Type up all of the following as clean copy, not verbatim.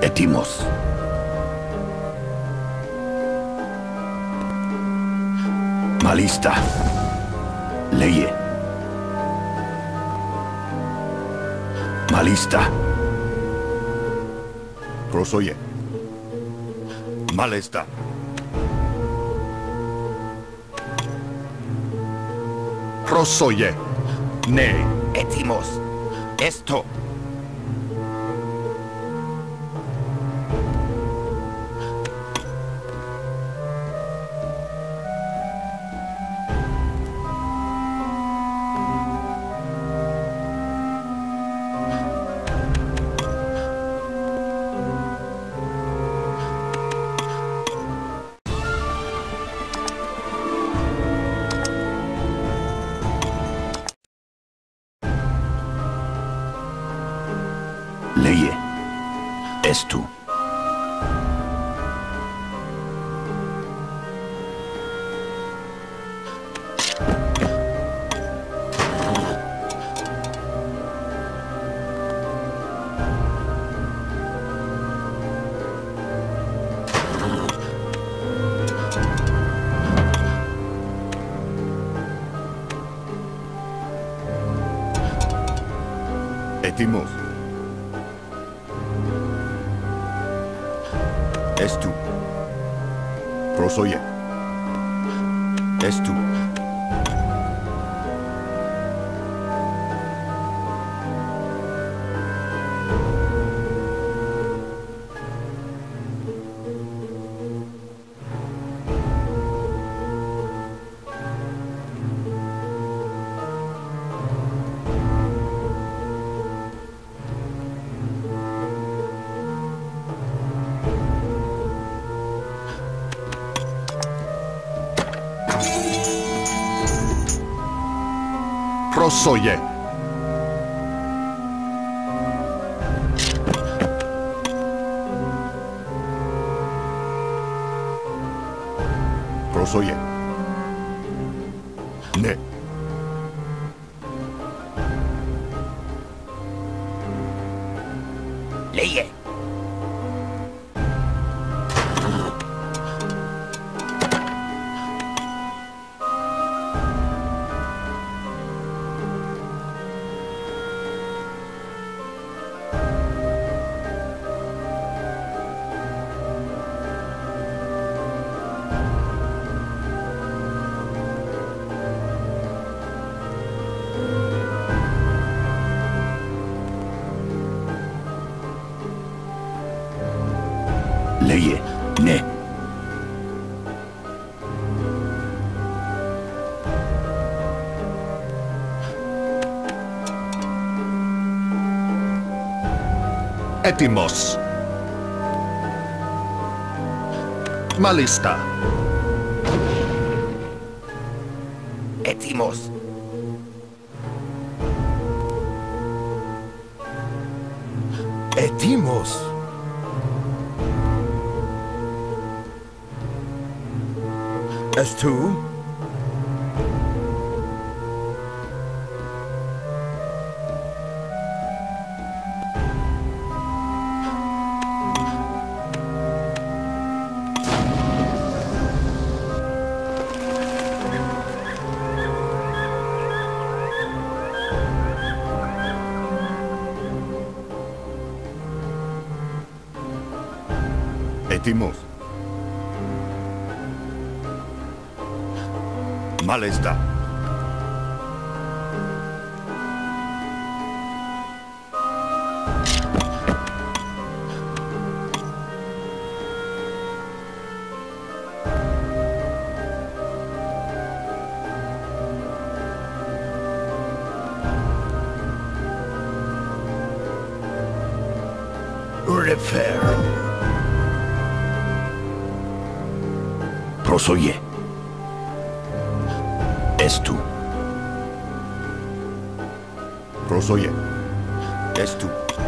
Etimos. Malista. Leye. Malista. Prosoye. Malesta. Prosoye. Ne. Etimos. Esto. Leye. Estu. Etimos. Estu. Prosoye. Estu. Prosoye. Prosoye. Ne. Leye. Leye. Ne. Etimos. Malista. Etimos. Etimos. Estu. Etimos. Malesta. Refer. Prosoye. Estu. Prosoye. Estu.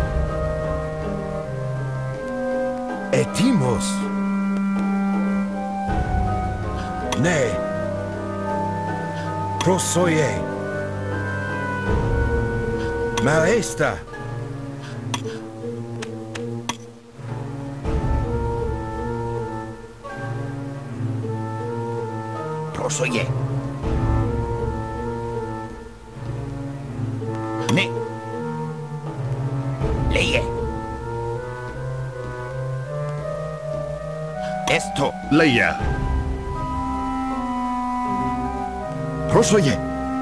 Etimos. Ne. Prosoye. Prosoye. Ne. Leye. Esto. Leia. Prosoye.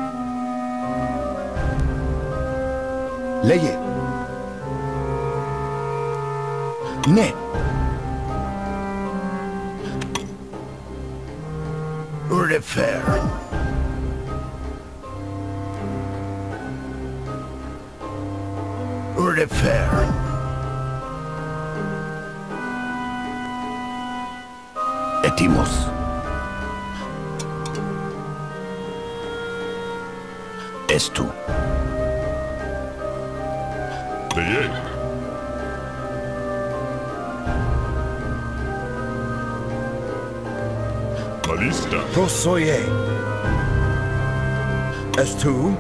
Leye. Ne. Refer. Refer. Etimos. Estu. Leye. Malista. Prosoye. Estu.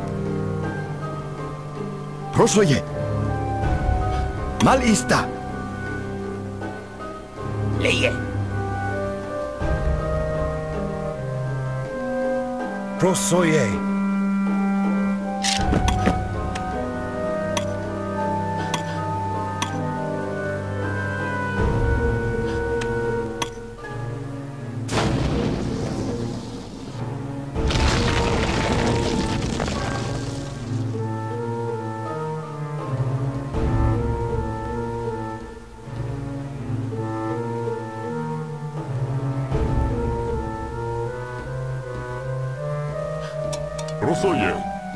Prosoye. Malista. Leye. Prosoye. Prosoye.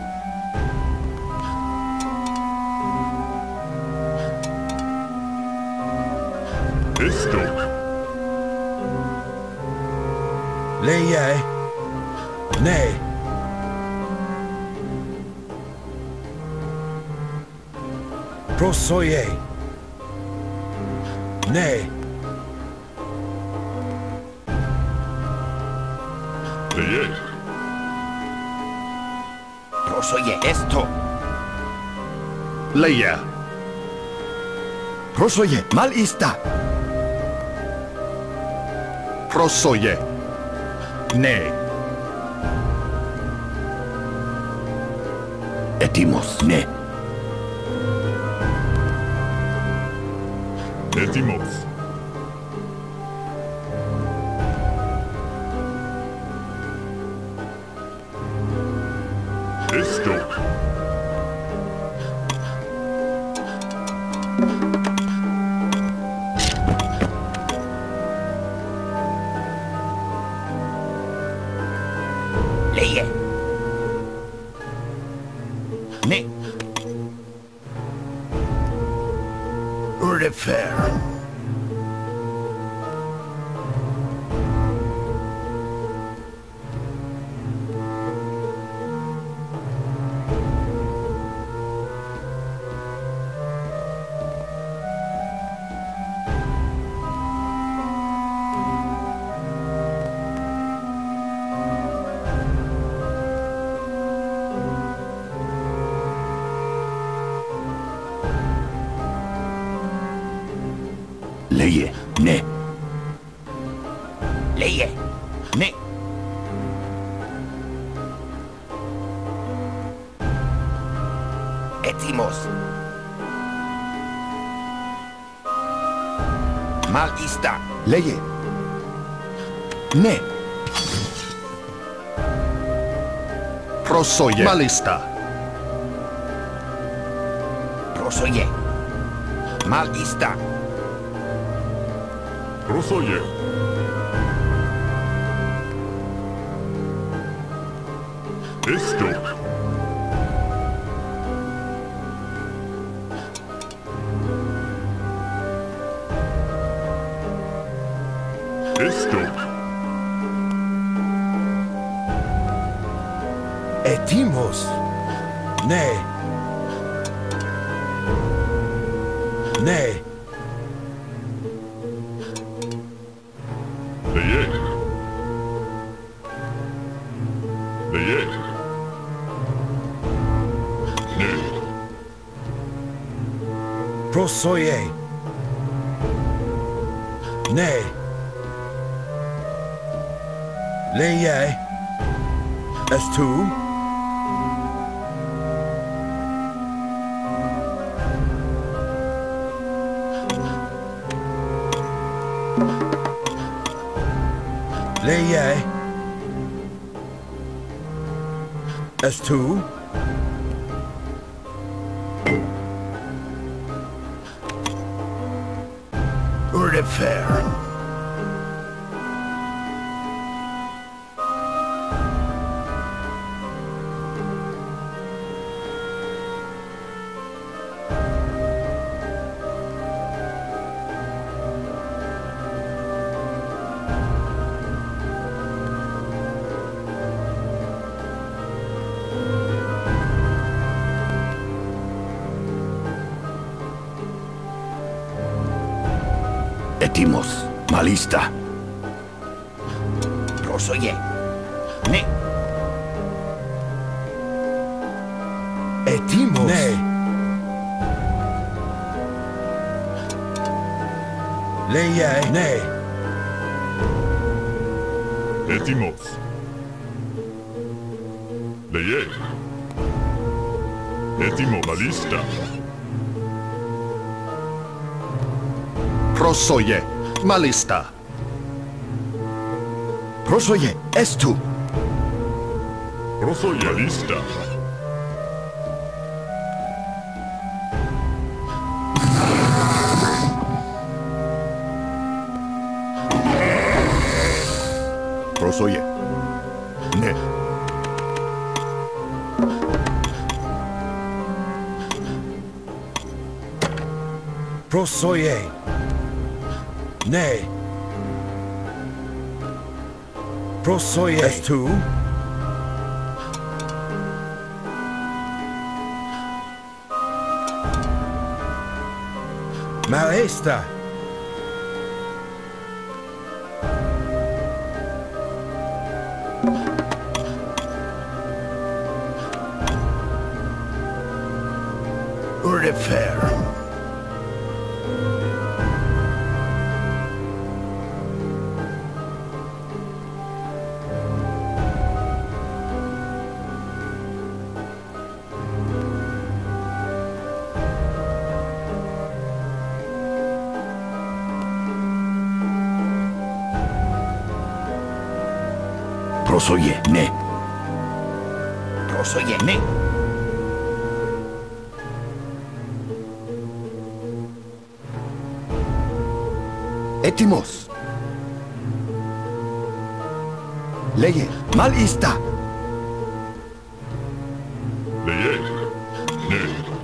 Esto. Leye. Ne. Prosoye. Ne. Leye. Prosoye esto. Leia. Prosoye. Malista. Prosoye. Ne. Etimos. Ne. Etimos. Esto. Leye. Ne. Refer. Leye. Ne. Leye. Ne. Etimos. Malista. Leye. Ne. Prosoye. Malista. Prosoye. Malista. Prosoye. Esto. Esto. Etimos. Ne. Ne. Leye. Leye. Ne. Prosoye. Ne. Leye. Es tú? Leye. Es tú? Urifer. Etimos, malista. Prosoye. Ne. Etimos. Ne. Leye. Ne. Etimos. Leye. Etimo malista. Prosoye, malista. Prosoye, es tú. Prosoye malista. Prosoye. Ne. Prosoye. Ne. Prosoye. Es tú? Maestra. Urifer. Prosoye, ne. Prosoye. Ne. Etimos. Leye, malista. Leye. Ne.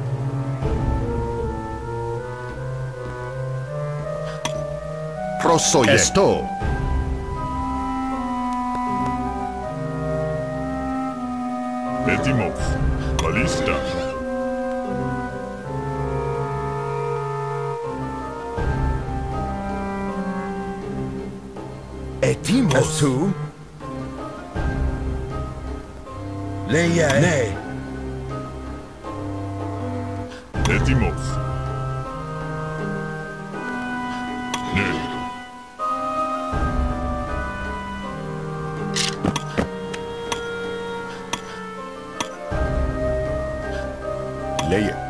Prosoye. Esto. Etimos malista. Etimos. Es tú? Leye. Ne. Etimos. Ne. Leye.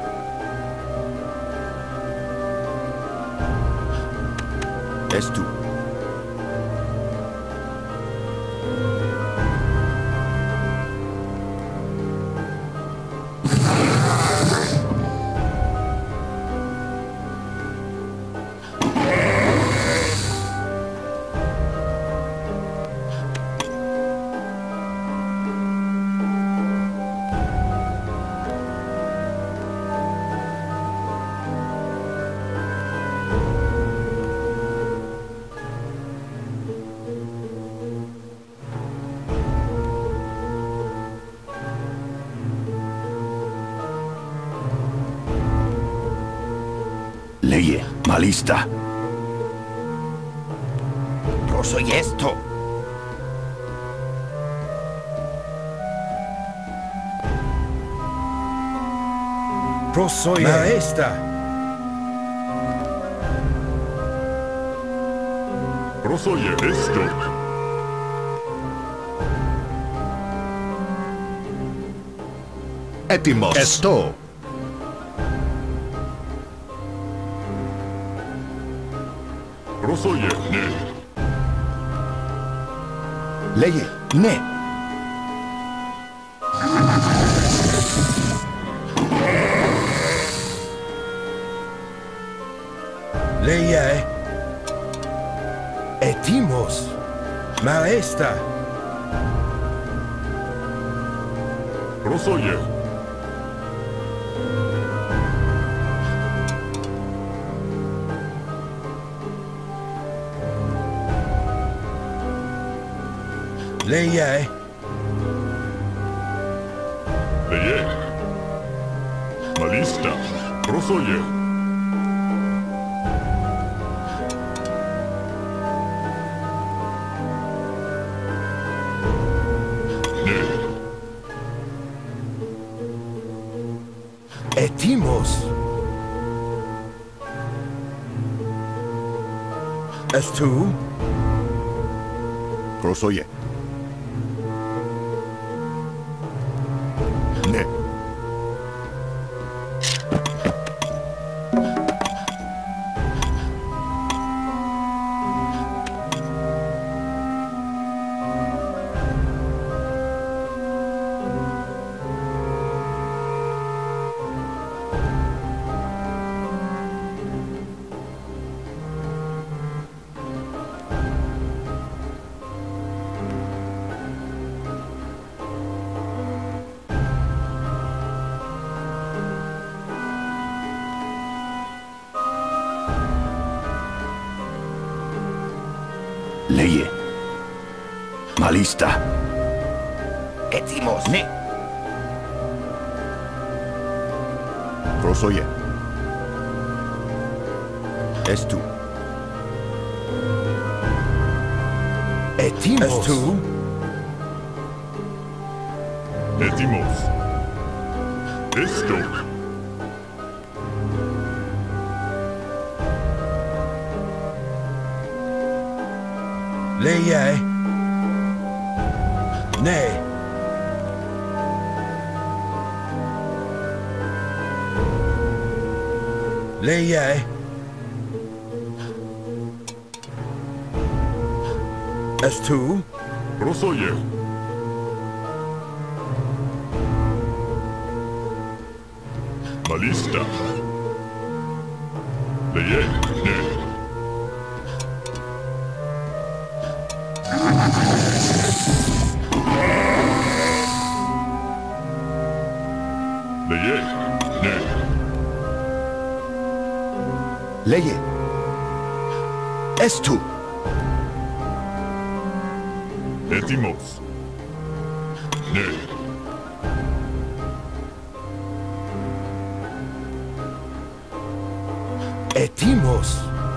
Es tú. Leye, malista. Yo soy esto. Yo soy maestra. Prosoye esto. Etimos. Esto. Prosoye. Ne. Leye. Ne. Leye. Etimos. Maesta. Prosoye. Leye. Leye. Malista. Prosoye. Ne. Etimos. Estu. Prosoye. Ne. Leye. Malista. Etimos. Ne. Prosoye. Estu. Etimos. Estu. Etimos. Esto. Leye. Ne. Leye. Estu. Prosoye. Malista. Leye. Ne. Leye. Ne. Leye. Estu. Etimos. Ne. Etimos.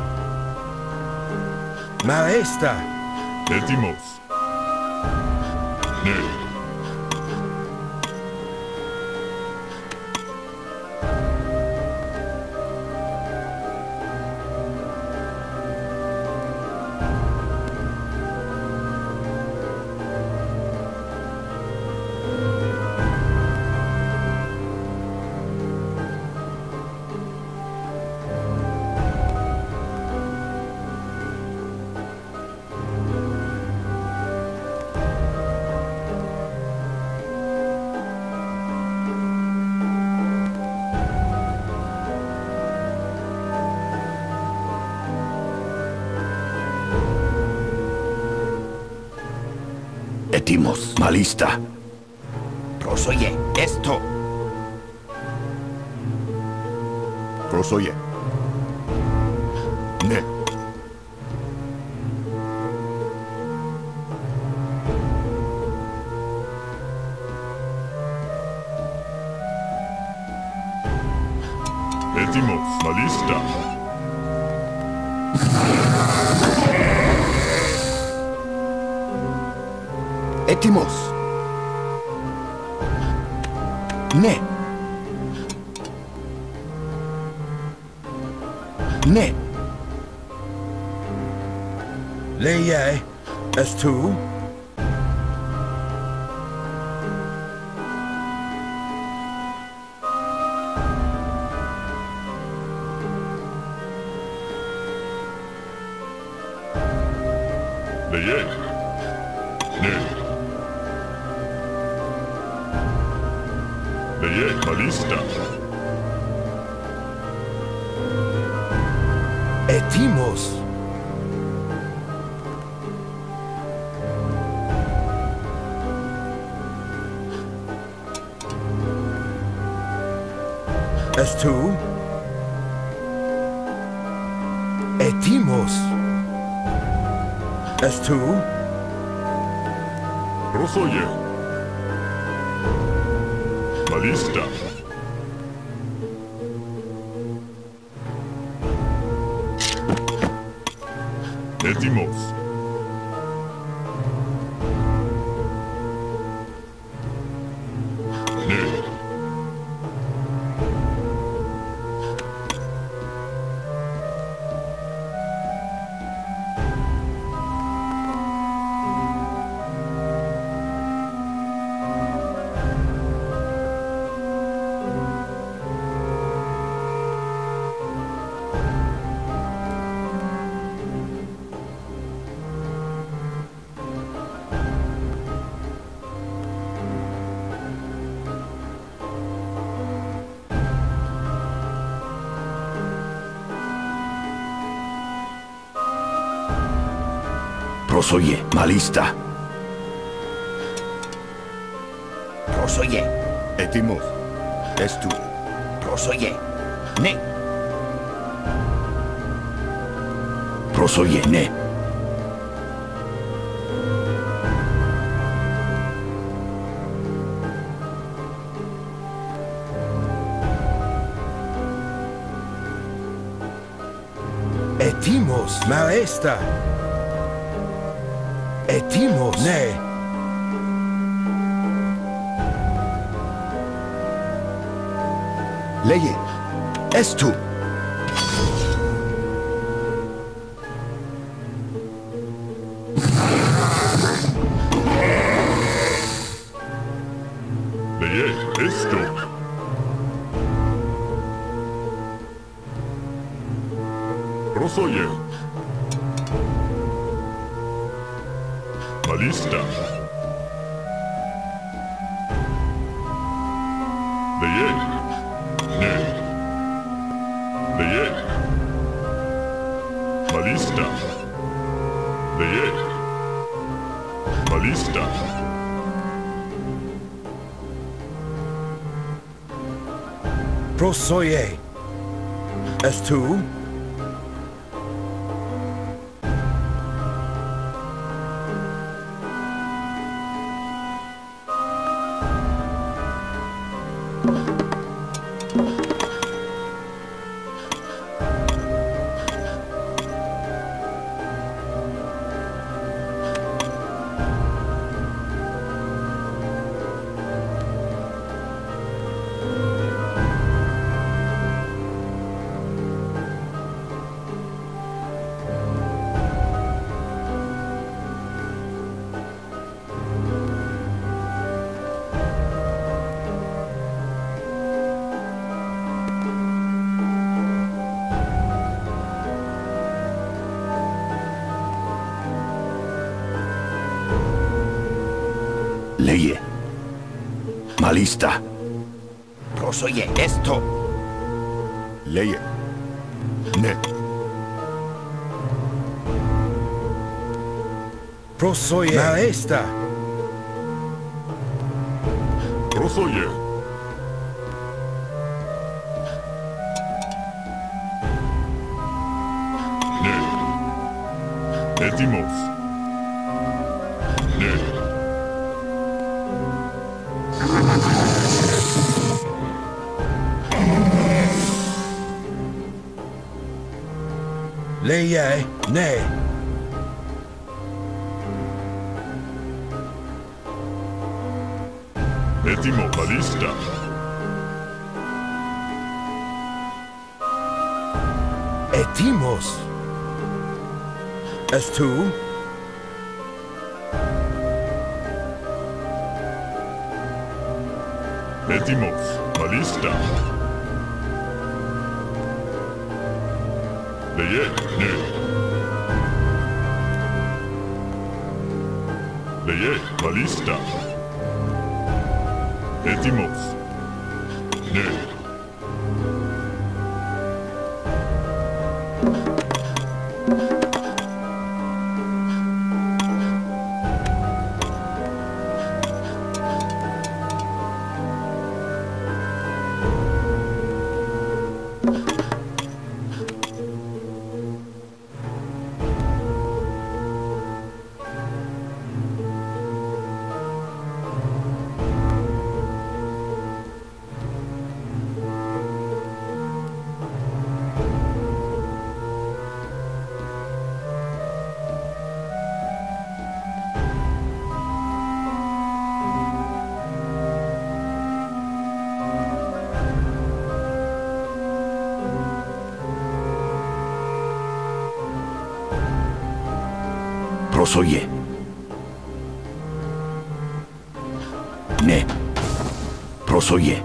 Maesta. Etimos. Ne. Etimos. Malista. Prosoye. Esto. Prosoye. Ne. Etimos. Malista. Etimos. Ne. Ne. Leye. Estu. Leye. Ne. Leye, malista. Etimos. Estu. Etimos. Estu. Prosoye. Malista. Etimos. Ne. Prosoye, malista. Prosoye. Etimos. Estu. Prosoye. Ne. Prosoye, ne. Etimos. Maesta. Etimos. Ne. Leye. Estu. Leye, esto. Prosoye. Malista. Leye. Ne. Leye. Malista. Leye. Malista. Prosoye. Estu. Leye. Malista. Prosoye. Esto. Leye. Ne. Prosoye. Maesta. Prosoye. Ne. Etimos. Ne. Leye. Ne. Etimo, malista. Etimos. Estu. Etimos, malista. Leye, ne. Leye, balista. Metimos. Ne. Prosoye. Ne. Prosoye.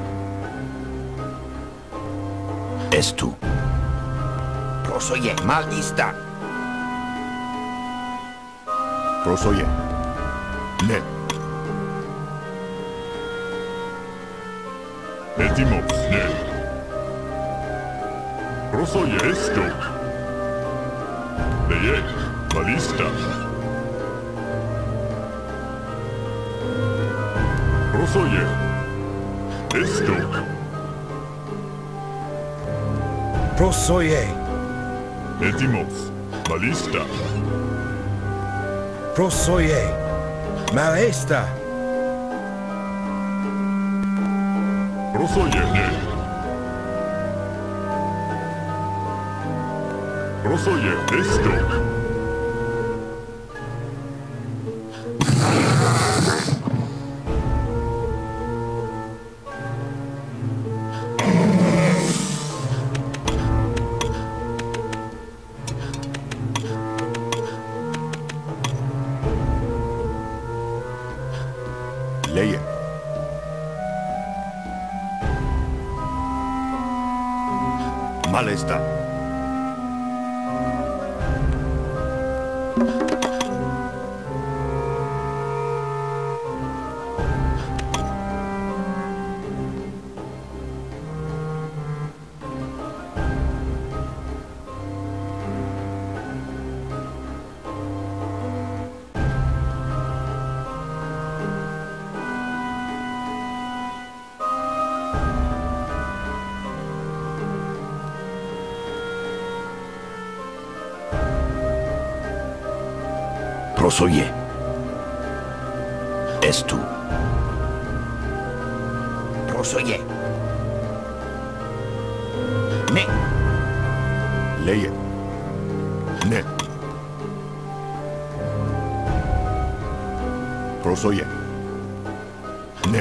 Estu. Prosoye. Malista. Prosoye. Ne. Metimos. Ne. Prosoye esto. Leye, balista. Prosoye. Esto. Prosoye. Metimos. Balista. Prosoye. Malesta. Prosoye ne. Prosoye esto. Leye. Malesta. Prosoye. Estu. Prosoye. Ne. Leye. Ne. Prosoye. Ne.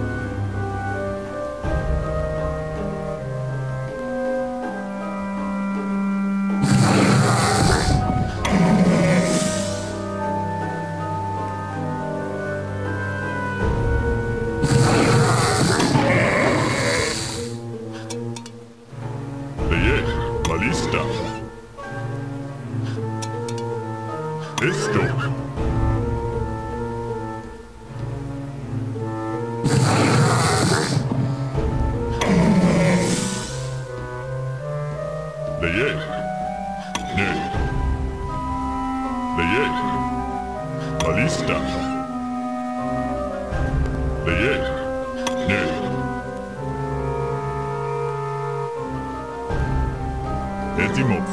Leye, balista. Esto. Leye. Ne. Leye. Balista. Leye. Ne. Metimos.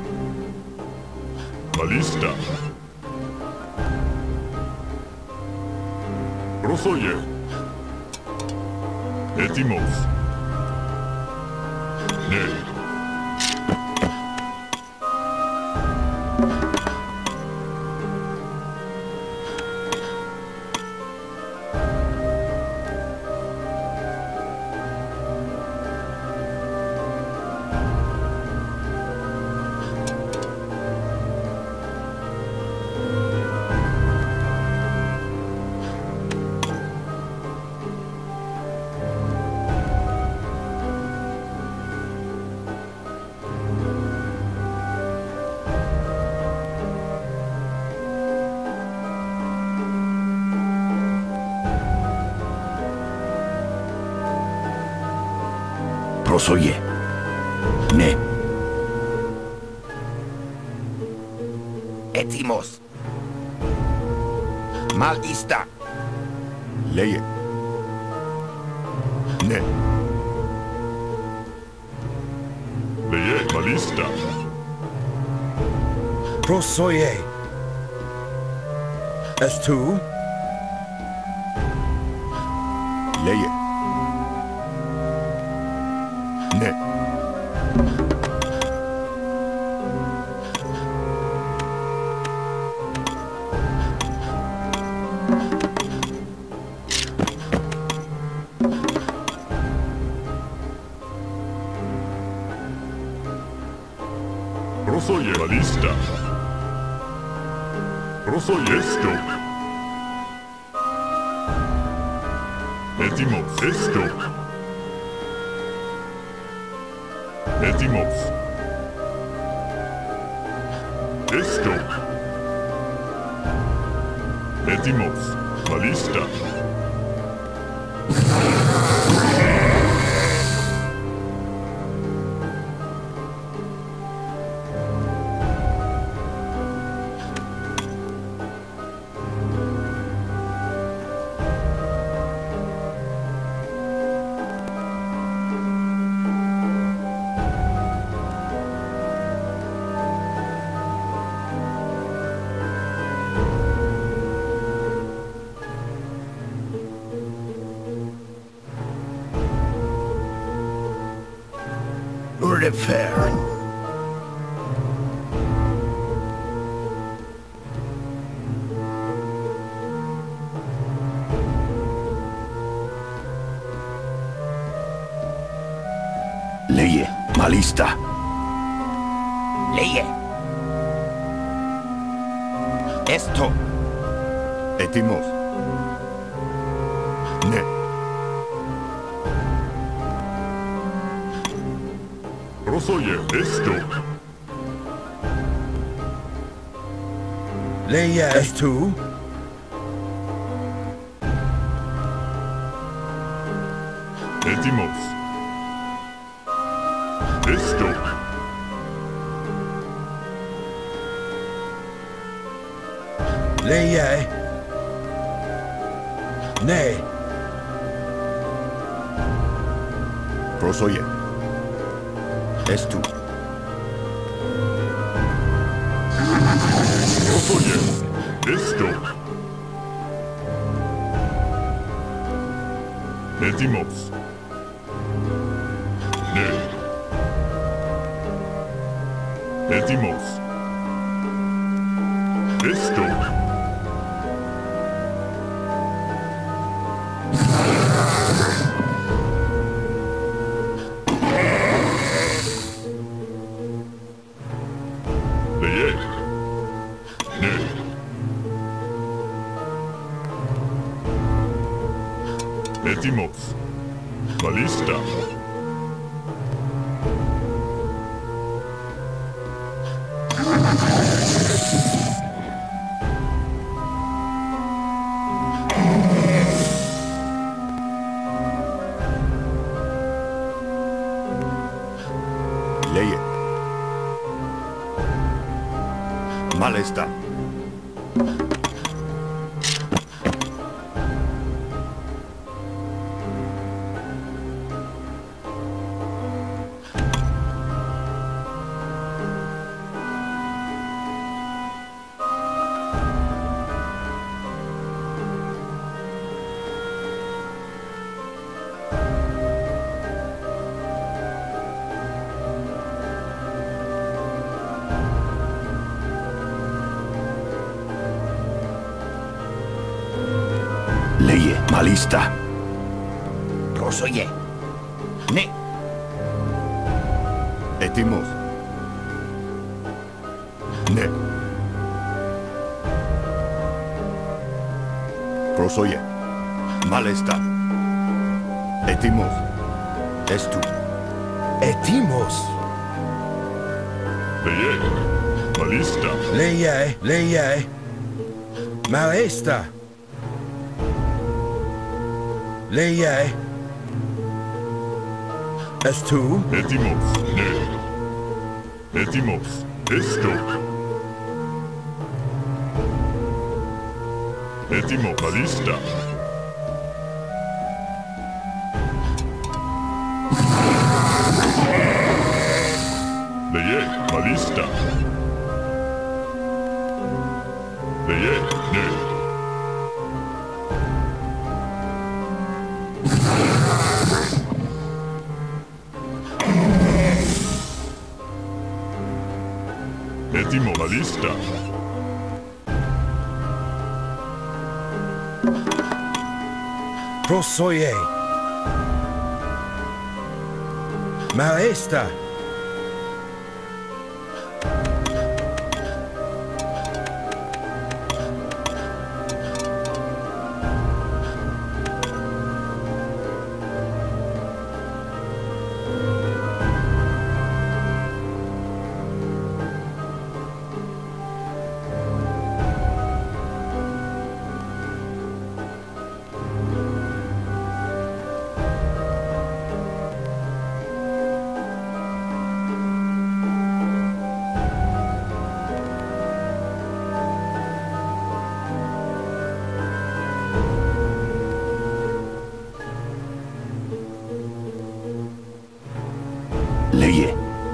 Balista. Prosoye. Metimos. Ne. Prosoye. Ne. Etimos. Malista. Leye. Ne. Leye, malista. Prosoye. Estu. Leye. Ne. Prosoye, malista. Prosoye esto. Metimos esto. Metimos. Esto. Metimos. Malista. Refer. Leye. Malista. Leye. Esto. Etimos. Ne. Prosoye esto. Leye estu. Metimos. Esto. Leye. Ne. Prosoye. Estu. Prosoye esto. Metimos. Ne. Metimos. Esto. Leye. Ne. Metimos. Malista. Leye. Malesta. Leye. Malista. Prosoye. Ne. Etimos. Ne. Prosoye. Malesta. Etimos. Estu. Etimos. Leye. Malista. Leye. Leye. Malesta. S2. Etimos. Ne. Etimos. Esto. Etimo. Balista. Leye. Balista. Leye. Ne. Etimo. Balista. Prosoye. Maesta. Leye.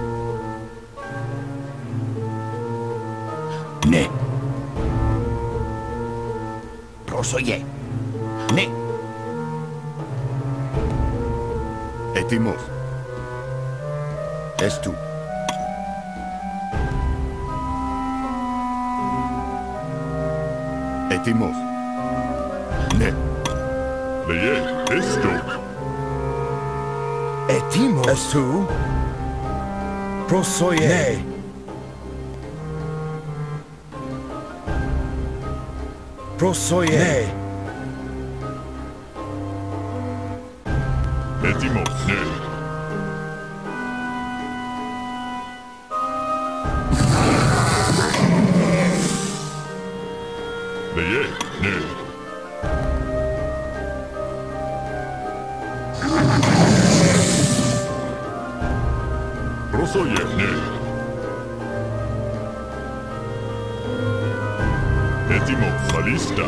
Ne. Prosoye. Ne. Etimos. Estu. Etimos. Ne. Leye. Esto. Etimos. S2. Prosoye. Ne. Prosoye. Ne. Etimos. Ne. Leye. Ne. Prosoye. Ne. Etimos. Balista.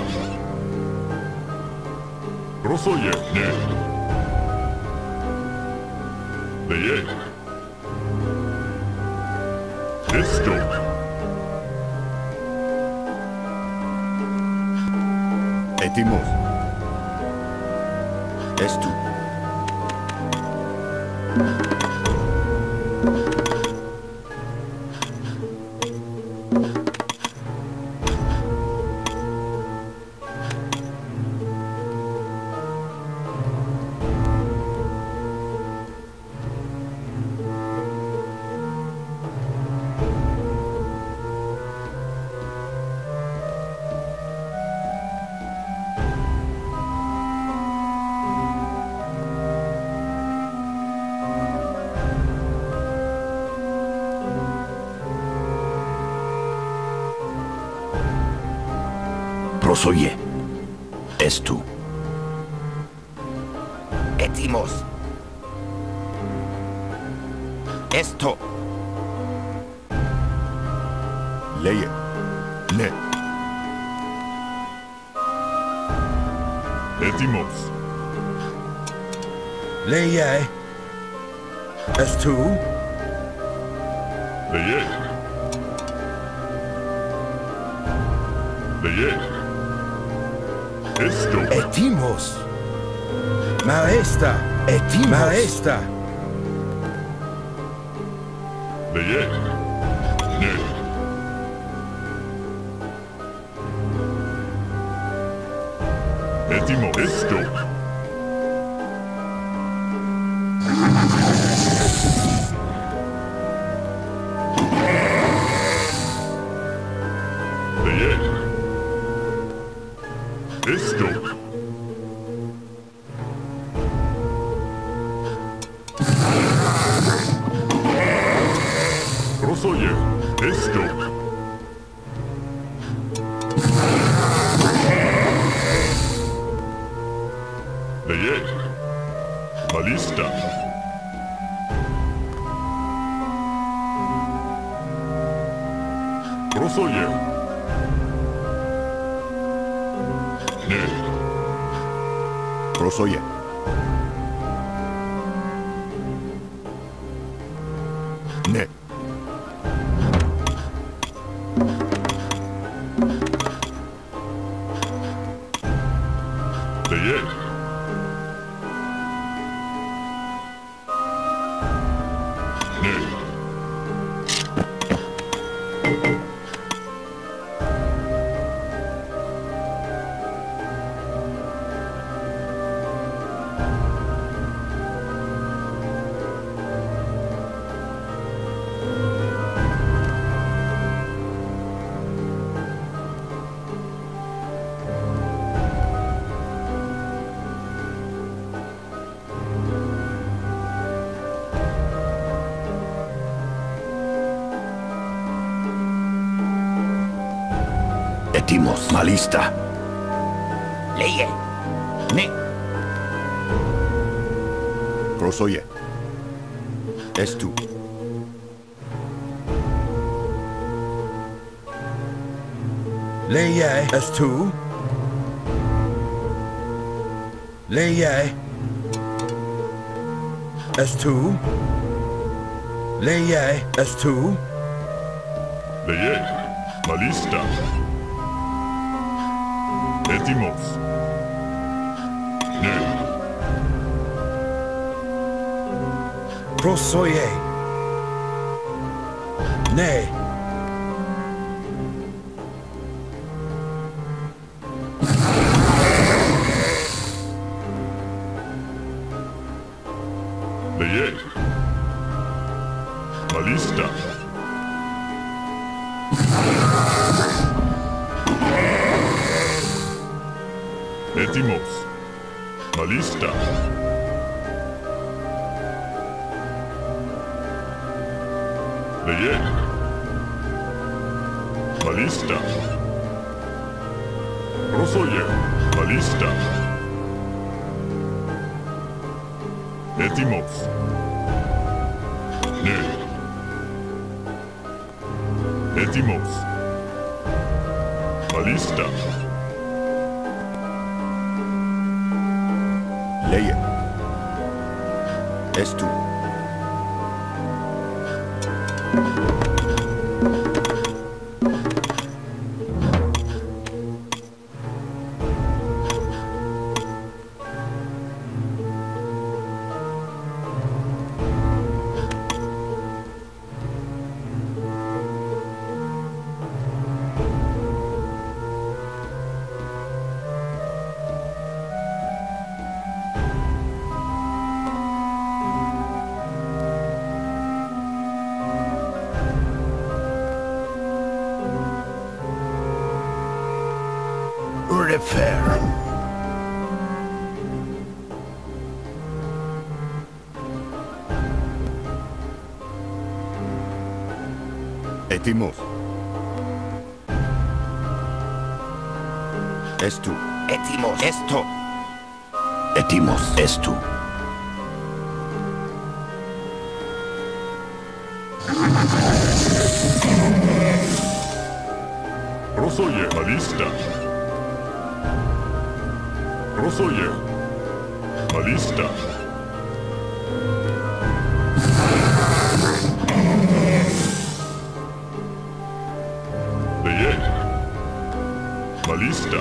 Prosoye. Ne. Leye. Esto. Etimos. Estu. Prosoye. Estu. Etimos. Esto. Leye. Ne. Etimos. Leye. S2. Leye. Leye. Esto. Etimos. Maesta. Etimos. Maesta. Leye. Ne. Etimo. Esto. Leye. Esto. Prosoye. Esto. Leye. Balista. Prosoye. Ne. Prosoye. Ne. Leye. Ne. Etimos. Malista. Leye. Ne. Prosoye. Estu. Leye. S2. Leye. S2. Leye. S2. Leye. Malista. Etimos. Ne. Prosoye. Ne. Leye. Malista. Etimos. Malista. Leye. Malista. Prosoye. Malista. Etimos. Ne. Etimos. Malista. Leye. Estu. Refer. Etimos. Estu. Etimos. Esto. Etimos. Estu. Prosoye. Malista. Prosoye. Malista. Leye. Malista.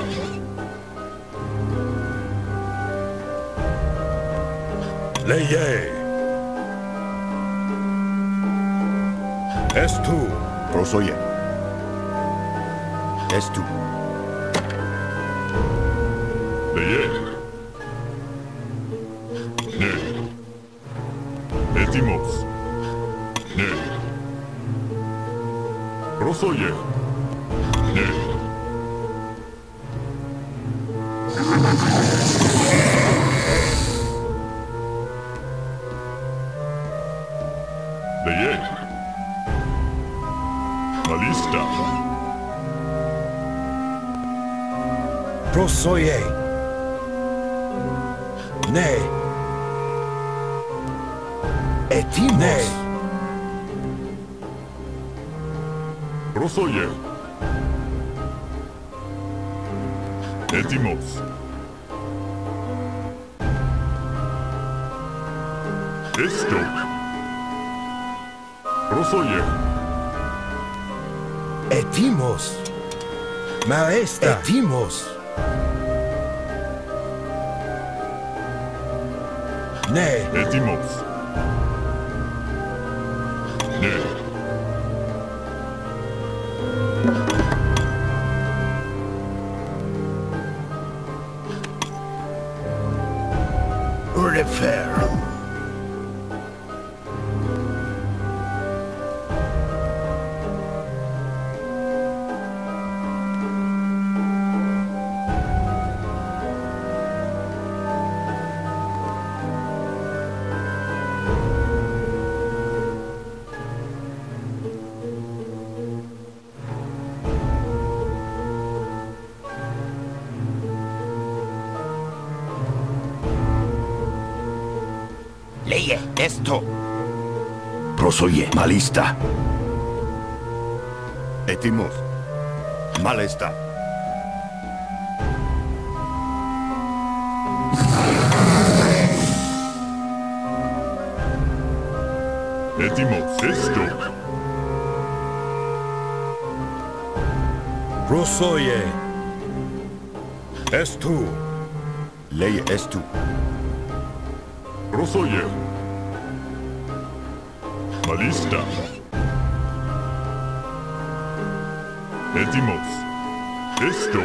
Leye. S2. Prosoye. Estu. Leye. Ne. Etimos. Ne. Prosoye. Ne. Leye. Malista. Prosoye. Ne. Etimos. Prosoye. Etimos. Esto. Prosoye. Etimos. Maestra. Etimos. Ne. Etimos. Ne. Refer. Leye esto. Prosoye. Malista. Etimos. Malesta. Etimos. Esto. Prosoye. Estu. Ley estu. Prosoye. Malista. Etimos. Esto.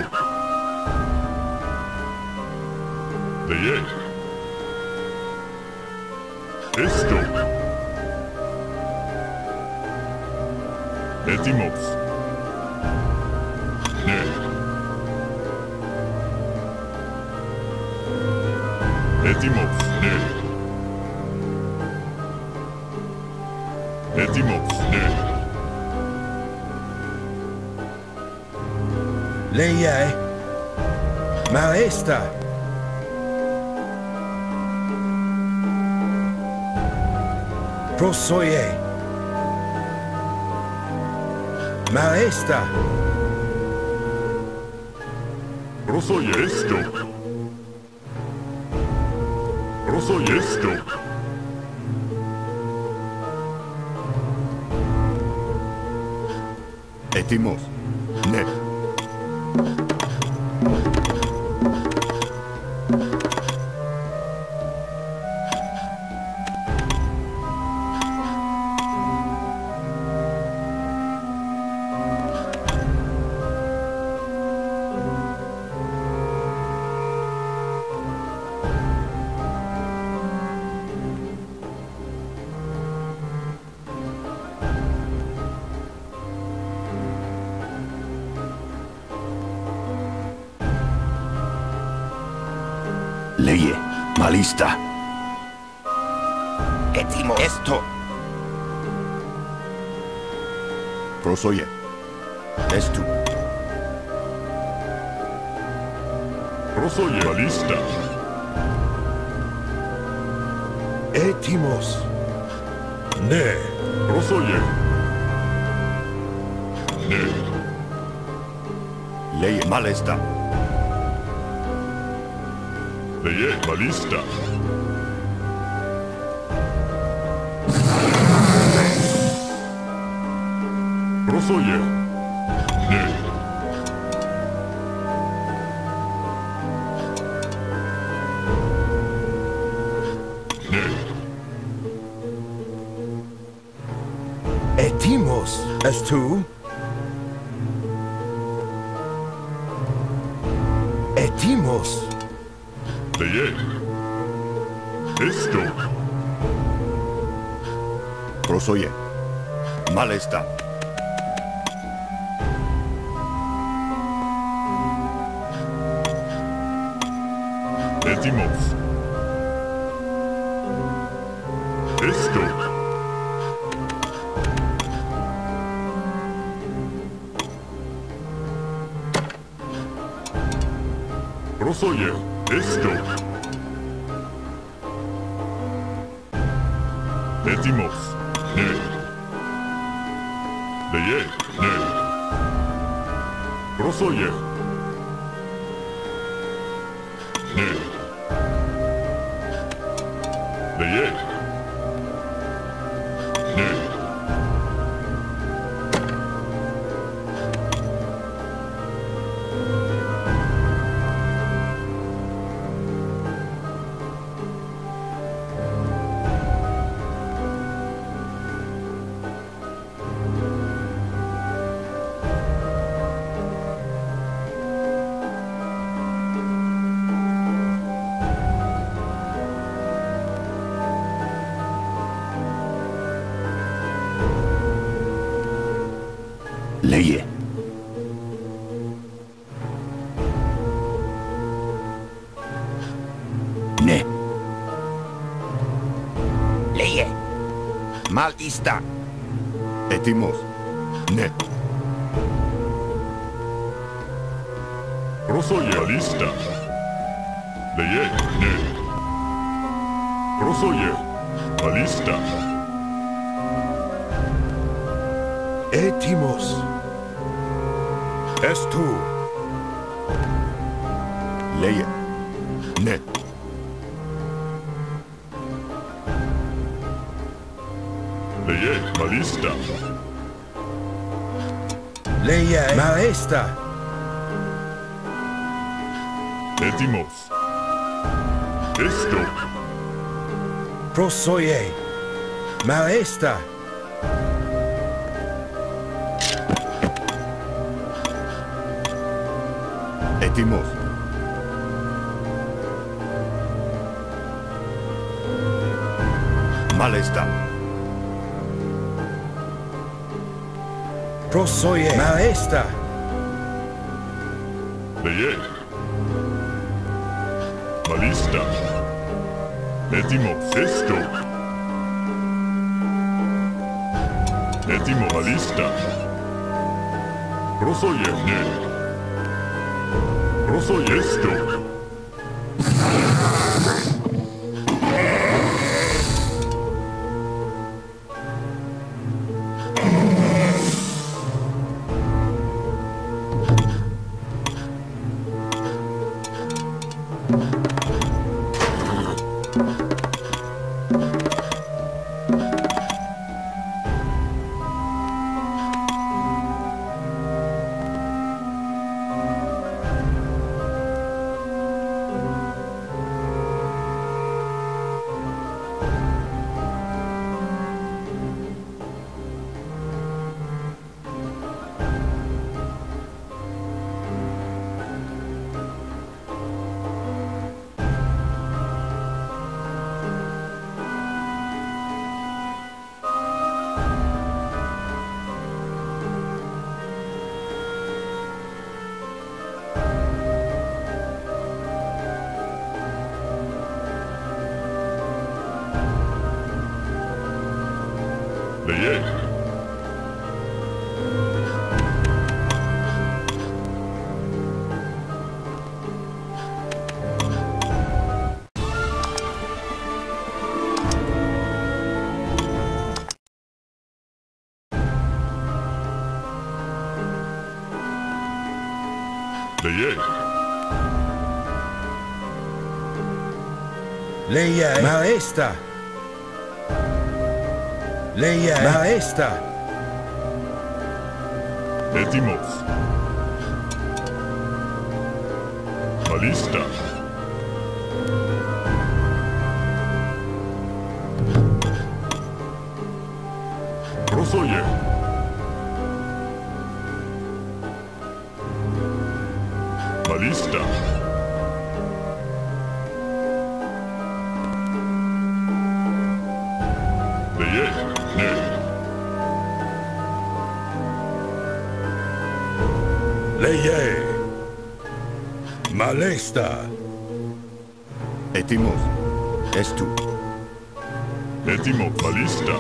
Leye. Esto. Etimos. Ne. Etimos. Ne. Etimos. Ne. Leye. Maestra. Prosoye. Maestra. Prosoye esto. Prosoye esto. Etimos. Ne. Leye. Malista. Etimos esto. Prosoye. Estu. Prosoye. Malista. Etimos. Ne. Prosoye. Ne. Leye. Malesta. Leye. Malista. Prosoye. Ne. Ne. Etimos. Estu. Etimos. Leye. Esto. Prosoye. Malesta. Etimos. Esto. Prosoye. Esto. Etimos. Ne. Leye. Ne. Prosoye. Ne. Leye. Ne. Leye. Ne. Leye. Malista. Etimos. Ne. Prosoye. Malista. Leye. Ne. Prosoye. Malista. Etimos. Estu. Leye. Ne. Leye. Malista. Leye. Maesta. Etimos. Esto. Prosoye. Maesta. Etimos. Malesta. Prosoye. Maesta. Leye. Malista. Etimos. Esto. Etimo. Malista. Prosoye. Ne. Prosoye. Esto. Leye. Leye. Leye. Maesta. Leye. Maesta. Etimos. Malista. Prosoye. Malista. Leye. Ne. Leye. Malesta. Etimos. Estu. Etimo. Malista.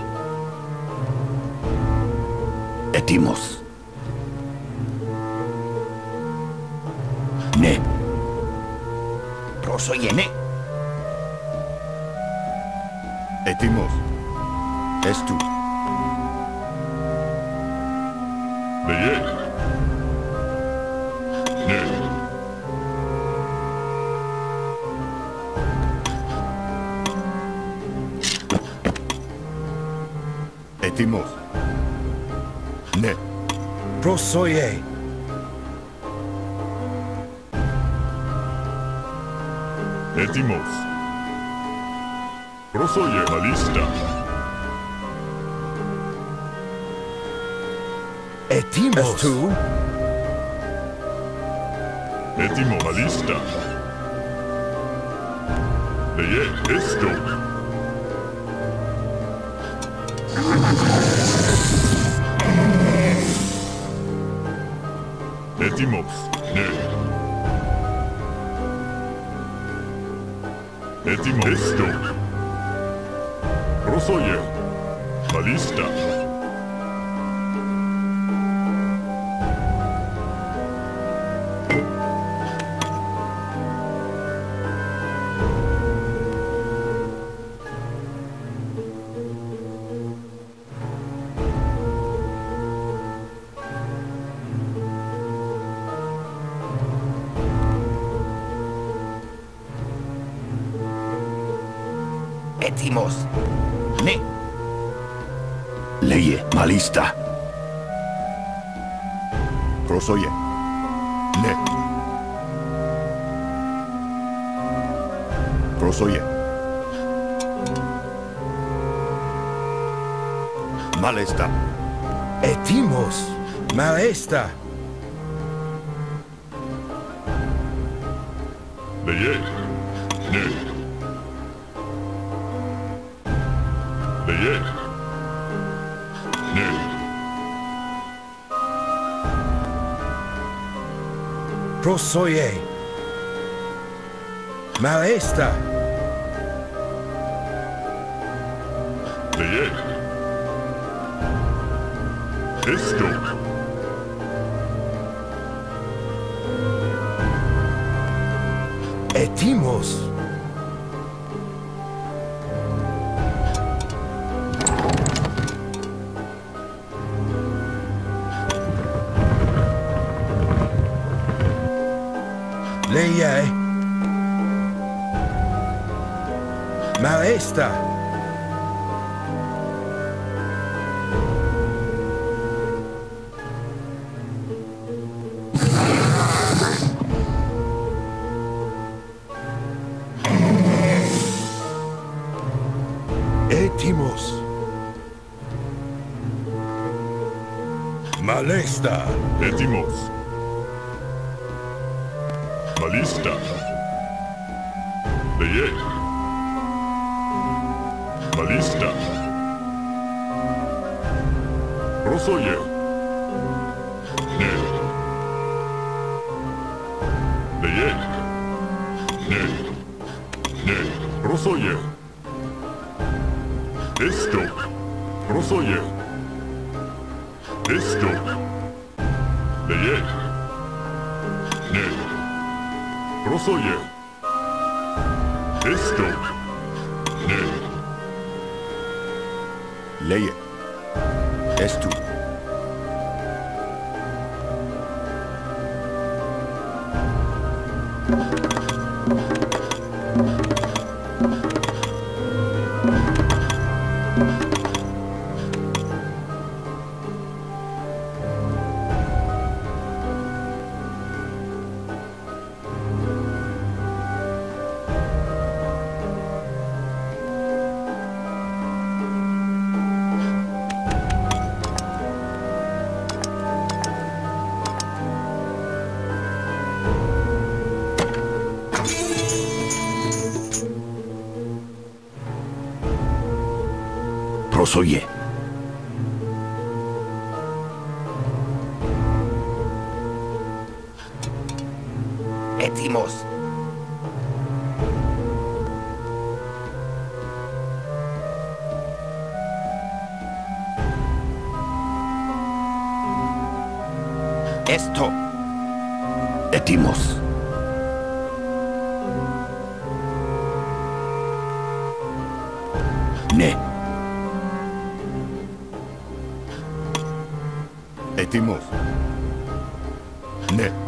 Etimos. Ne. Prosoye. Ne. Etimos. Estu. Leye. Etimos. Ne. Prosoye. Etimos. Prosoye balista. Etimos. Estu. Etimo balista. Leye esto. Etimos. Ne. Etimo esto. Prosoye. Balista. Etimos. Ne. Leye malista. Prosoye. Ne. Prosoye. Malesta. Etimos. Malesta. Leye. Ne. Leye. Ne. Prosoye. Malesta. Leye. Esto. Etimos. Leye. Malesta. Etimos. Malesta. Etimos. Balista. Leye. Balista. Prosoye. Ne. Leye. Ne. Ne. Prosoye. Esto. Prosoye. Esto. Leye. Ne. Prosoye. Esto. Ne. Leye. Estu. Prosoye. Etimos. Esto. Etimos. Ne. Etimos. Ne.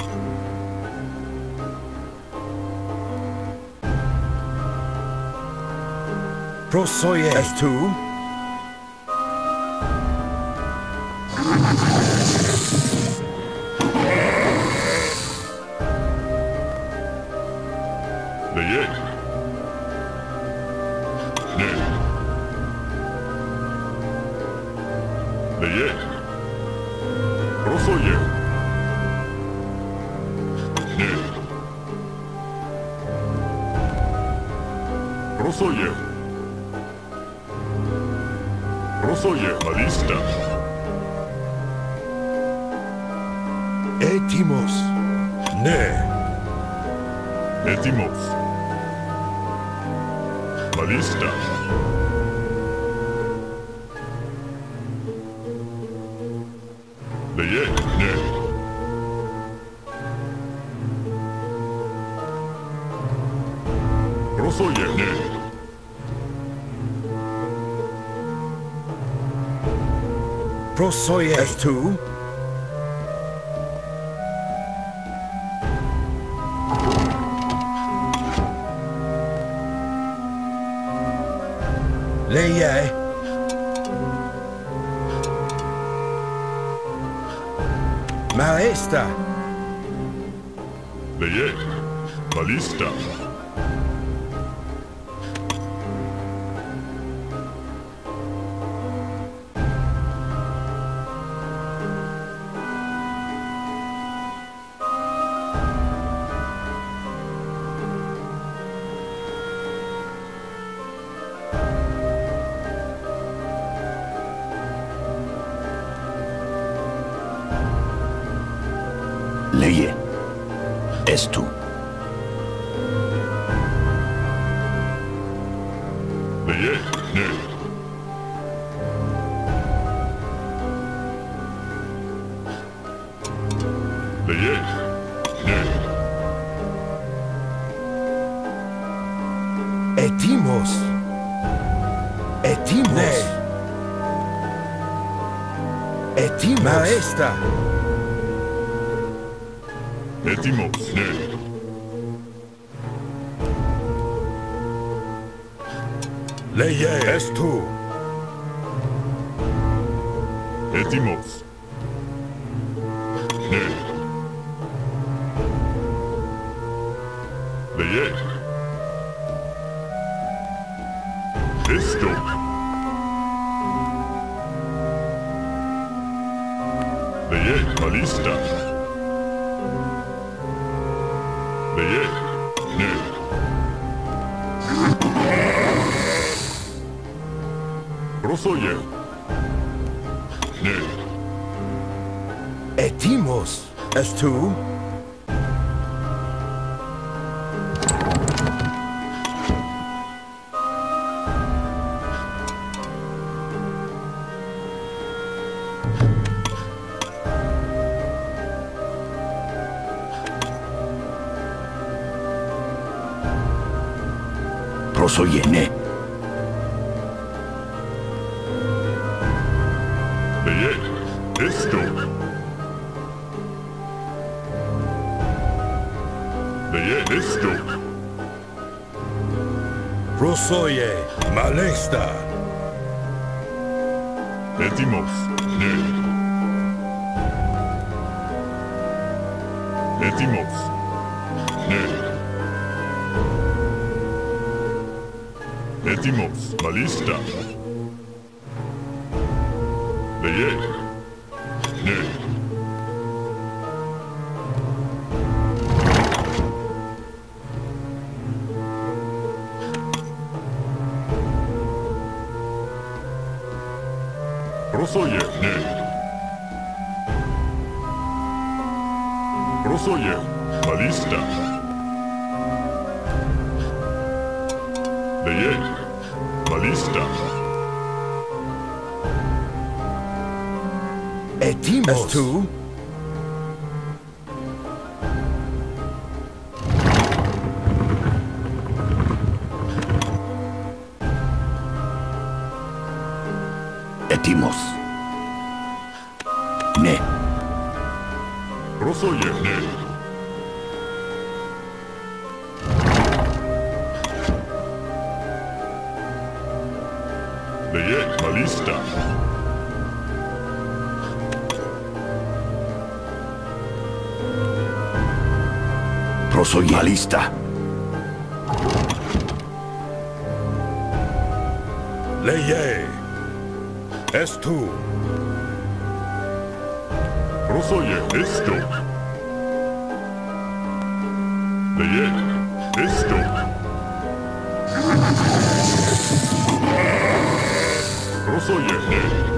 Prosoye. Estu. Leye. Prosoye. Ne. Prosoye. Prosoye. Malista. Etimos. Ne. Etimos. Malista. Leye. Ne. Prosoye. Ne. Prosoye. Estu. Leye. Maesta. Leye. Malista. Leye. Estu. Leye. Ne. Leye. Ne. Etimos. Etimos. Ne. Etimos. Maesta. Etimos. Ne. Leye. Estu. Etimos. Ne. Leye. Esto. Leye. Malista. Leye. Ne. Prosoye. Ne. Etimos. Estu. Prosoye. Ne. Leye. Esto. Leye. Esto. Prosoye. Malesta. Etimos. Ne. Etimos. Ne. Etimos. Malista. Leye. Ne. Prosoye. Ne. Prosoye. Malista. Leye. Malista. Etimos. Estu. Etimos. Ne. Prosoye. Ne. Leye. Malista. Prosoye. Malista. Leye. Estu. Prosoye esto. Leye esto. Prosoye ne.